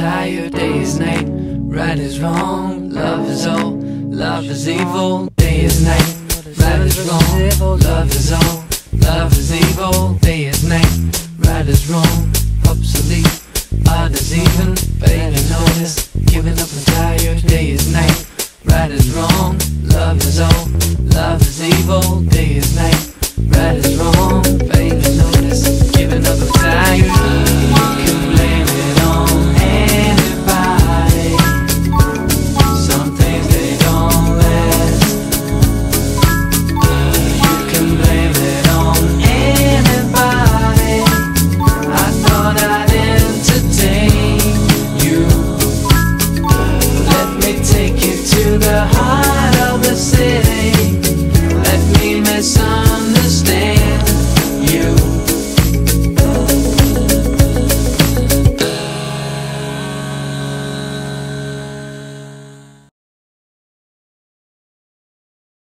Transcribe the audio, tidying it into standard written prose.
tired, day is night. Right is wrong, love is all, love is evil. Day is night, right is wrong, love is all, love is evil. Day is night, right is wrong, obsolete, odd is even. Failing notice, giving up and tired. Day is night, right is wrong.